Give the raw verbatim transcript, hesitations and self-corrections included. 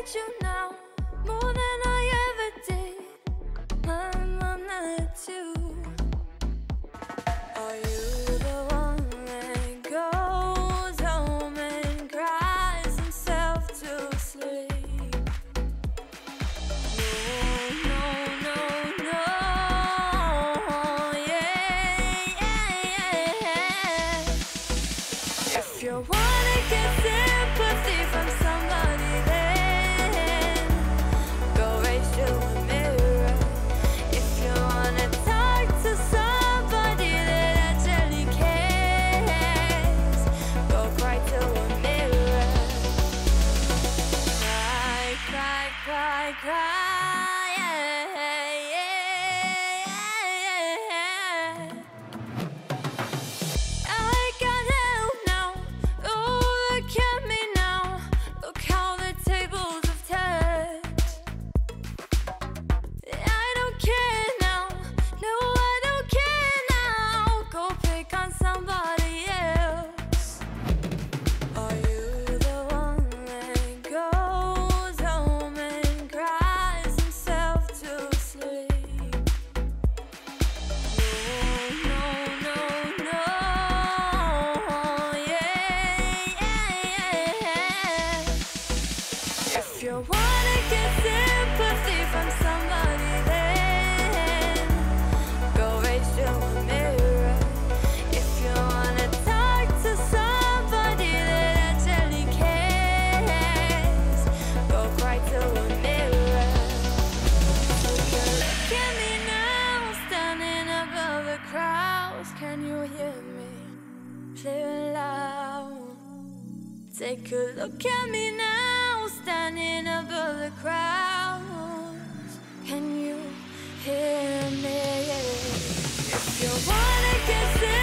need you now more than I ever did. My mom needs you. Are you the one that goes home and cries himself to sleep? No, no, no, no. Yeah, yeah, yeah. If you wanna get sympathy from somebody, then go right to a mirror. If you wanna talk to somebody that actually cares, go cry to a mirror. Cry, cry, cry, cry. Yeah, yeah, yeah. I got help now. Oh, look at me now. Look how the tables have turned. I don't care now. No, I don't care now. Go pick on somebody else. Are you the one that goes home and cries himself to sleep? No, no, no, no. Yeah, yeah, yeah. If you wanna get sympathy from somebody, then go right to a mirror. If you wanna talk to somebody that actually cares, go cry to a mirror. Take a look at me now, standing above the crowds. Can you hear me? Clear and loud. Take a look at me now, standing above the crowds. Can you hear me? If you wanna get sick